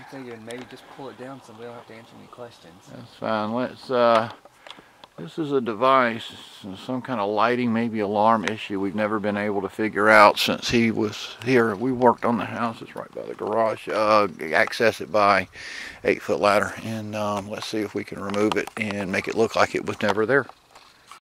I'm thinking maybe just pull it down so we don't have to answer any questions. That's fine. This is a device, some kind of lighting, maybe alarm issue we've never been able to figure out since he was here. We worked on the house. It's right by the garage. Access it by 8-foot ladder. And let's see if we can remove it and make it look like it was never there.